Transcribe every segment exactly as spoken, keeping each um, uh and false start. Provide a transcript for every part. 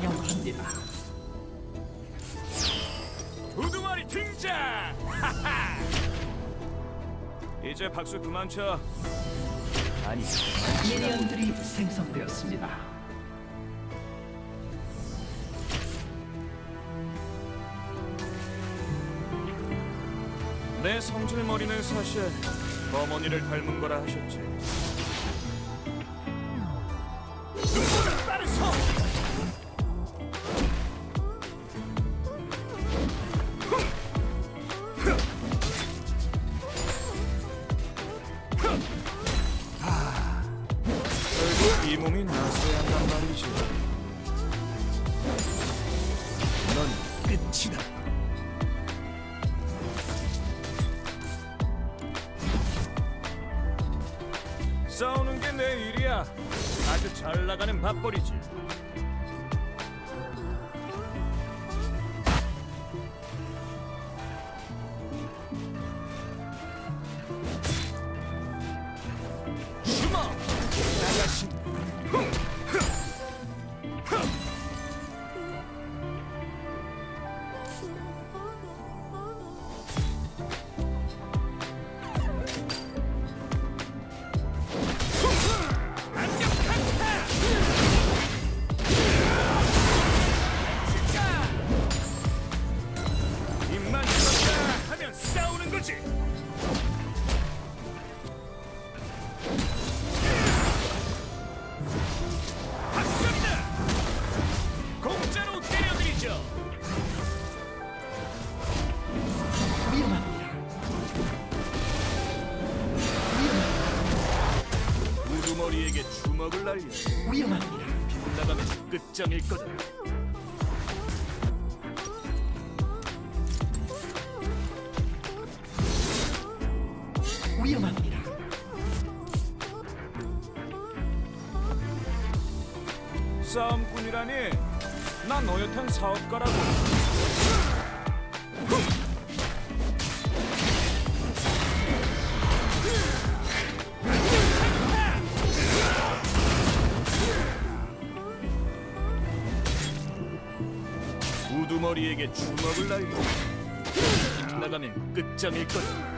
명합니다. 우두머리 등장! 하하! 이제 박수 그만 쳐. 아니, 미니언들이 생성되었습니다. 내 성질머리는 사실 어머니를 닮은 거라 하셨지. 눈보다 빠른 성! 결국 이 몸이 나서야 한단 말이지. 넌 끝이다. 싸우는 게 내 일이야. 아주 잘 나가는 밥벌이지. 주먹! 나가신! 흥! 흥! 흥! 우두머리에게 주먹을 날려. 위험합니다. 빗나가면 끝장일 거다. 위험합니다. 싸움꾼이라니? 난 너 여탄 사업가라고. 우두머리에게 주먹을 날려. 빗나가면 끝장일 거다.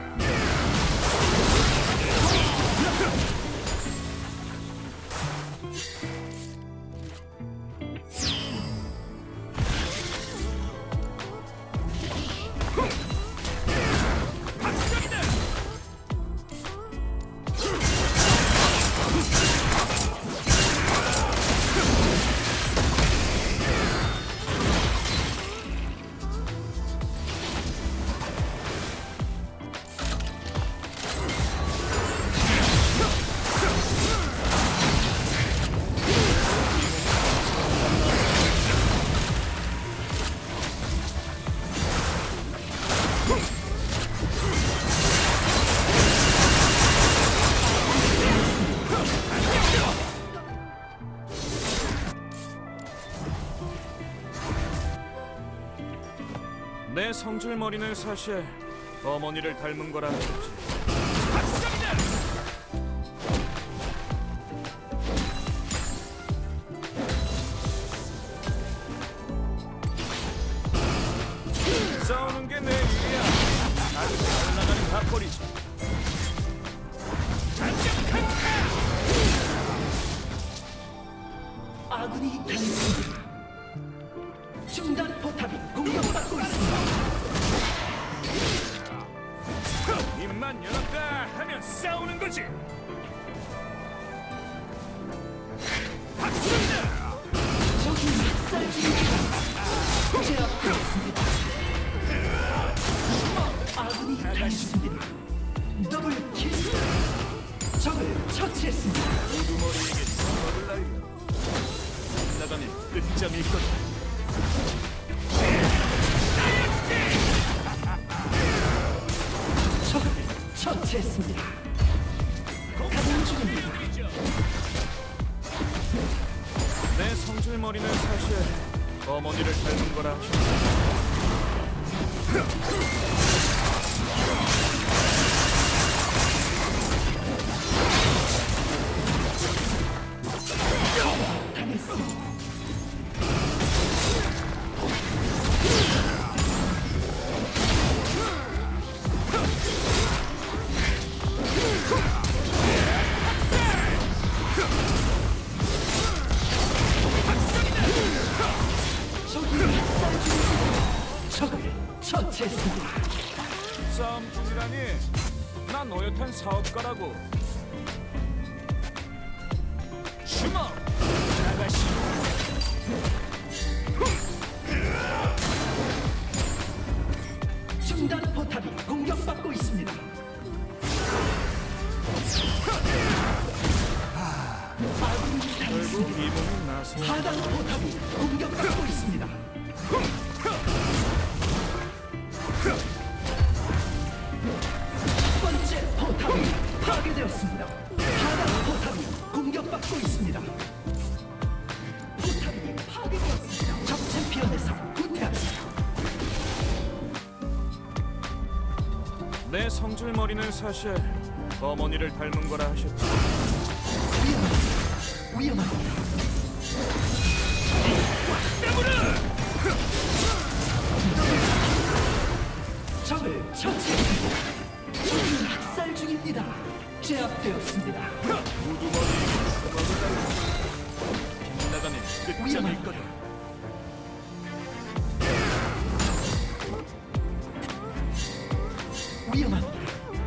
내 성질머리는 사실 어머니를 닮은 거라 하셨지. 박살이다! 싸우는 게 내 일이야. 아주 잘 나가는 밥벌이지. 아군이 당했습니다. 중단 포탑이 공격받고 있습니다. 입만 열었다 하면 싸우는 거지. 박수다! 적이 학살 중입니다. 제압되었습니다. 아군이 당했습니다. 더블 킬. 적을 처치했습니다. 우두머리에게 주먹을 날려. 나가면 끝장일 거다. 적을 처치했습니다. 가동 중입니다. 내 성질머리는 사실 어머니를 닮은 거라 하셨지. 처치했습니다. 싸움 중이라니. 난 어엿한 사업가라고. 주먹 나가시. 중단 포탑이 공격받고 있습니다. 아군이 결국 당했습니다. 이 몸이 나서. 하단 포탑이 공격받고 있습니다. 첫 번째 포탑이 파괴되었습니다. 하단 포탑이 공격받고 있습니다. 포탑이 파괴되었습니다. 적 챔피언에서 후퇴합니다. 내 성질머리는 사실 어머니를 닮은 거라 하셨지. 위험합니다. 위험합니다. 적을 처치했습니다. 적이 학살 중입니다. 제압되었습니다. 우두머리에게 주먹을 날려. 빗나가는 끝장일 거다. 위험합니다.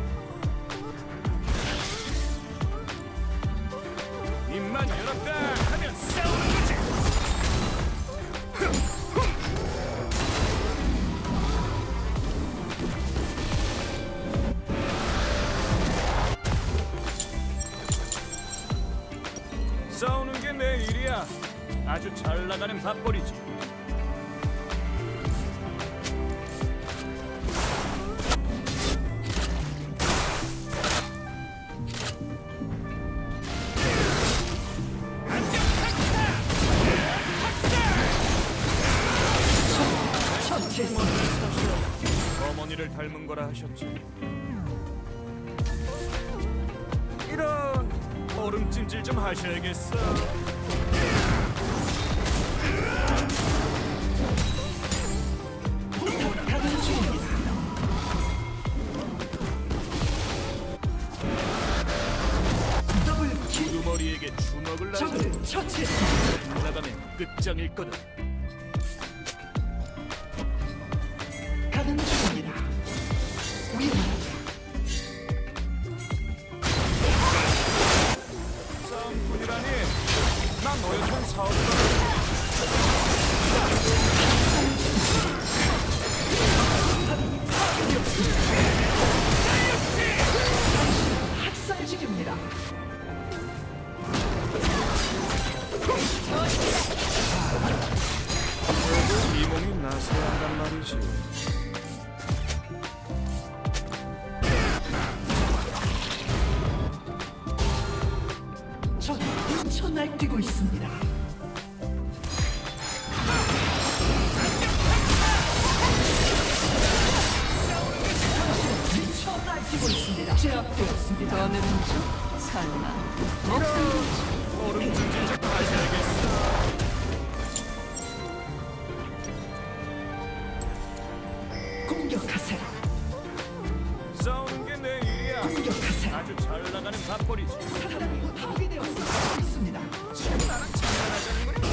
입만 열었다 하면 싸우는 거지. 싸우는 게 내 일이야. 아주 잘 나가는 밥벌이지. 처치했습니다. 어머니를 닮은 거라 하셨지. 이런 얼음찜질 좀 하셔야겠어. 포탑 가동 중입니다. 더블 킬. 두머리에게 주먹을 날려. 적을 처치했습니다. 빗나가면 끝장일 거다. 가동 중입니다. 위험합니다. 싸움꾼이라니. 난 어엿한 사업가라고. 학살 중입니다. 결국 이 몸이 나서야 한단 말이지. 적이 근처 날뛰고 있습니다. 미쳐 날뛰고 있습니다. 제압되었습니다. 오늘은 좀 설마 목숨 얼음찜질 좀 하셔야겠어. 공격하세요. 싸우는 게 내 일이야. 공격하세요. 아주 잘 나가는 밥벌이지. 사단이 파괴되었습니다. 있습니다. 지금 나랑 장난하자는 거야?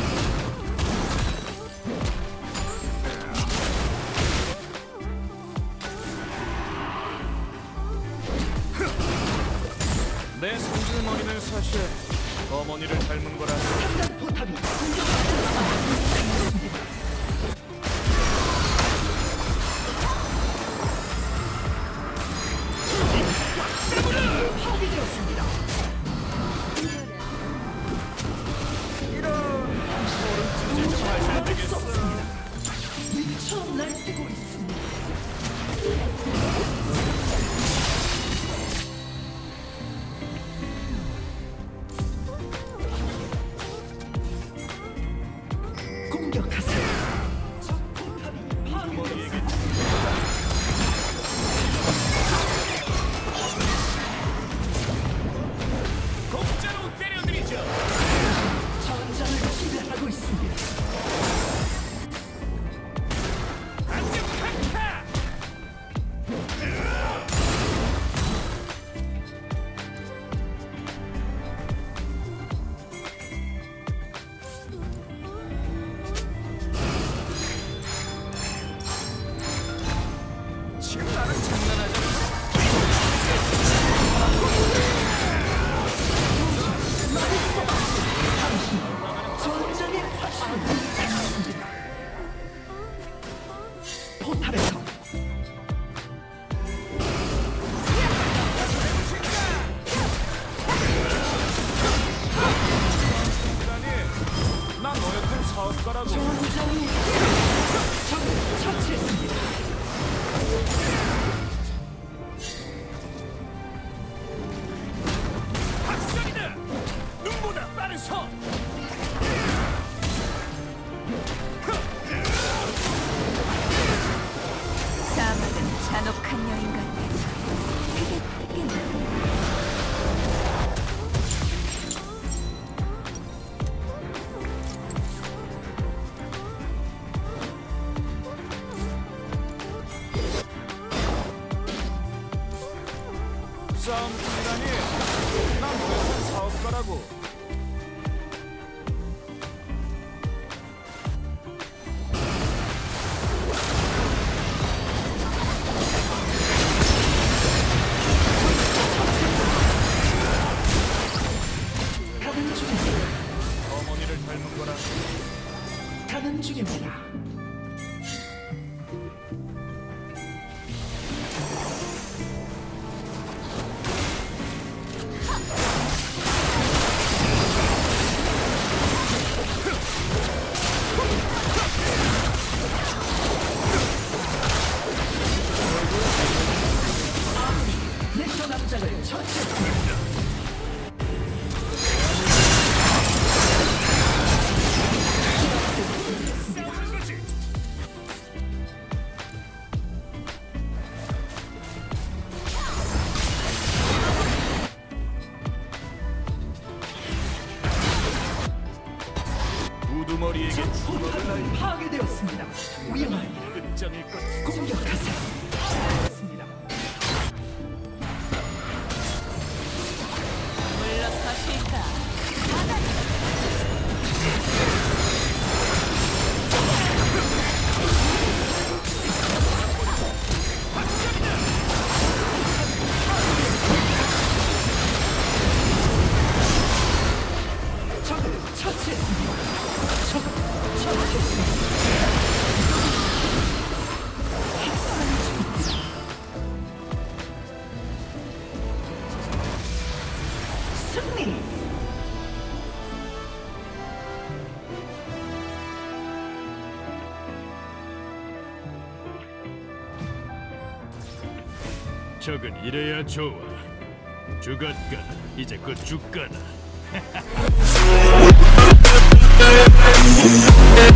내 성질머리는 사실 어머니를 닮은 거라. 사단 포탑이 공격받고 있습니다. 파괴되었습니다. 이런 얼음찜질 좀 하셔야 막을 수 되겠어. 없습니다. 미쳐 날뛰고 있습니다. 공격하세요. 적 포탑이 파괴되었습니다. 공짜로 때려드리죠. 전장을 지배하고 있습니다. 안녕하카. 진정이 적을 처치했습니다. 박살이다. 눈보다 빠른 손. 사막은 잔혹한 여인 같아. 크게 뜯긴다. 싸움 중이라니. 난 회사 사업가라고. 가는 중입니다. 어머니를 닮은 거라. 가는 중입니다. 내셔 남자를 처치했습니다. 싸우는 거지. 우두머리에게 포탑이 파괴되었습니다. 위험합니다. 끝장일 것. 공격하세요. 습니다. 물러서실까? 적을 처치했습니다. 적을 처치했습니다. 승리! 적은 이래야 좋아. 죽었거나 이제 곧 죽거나.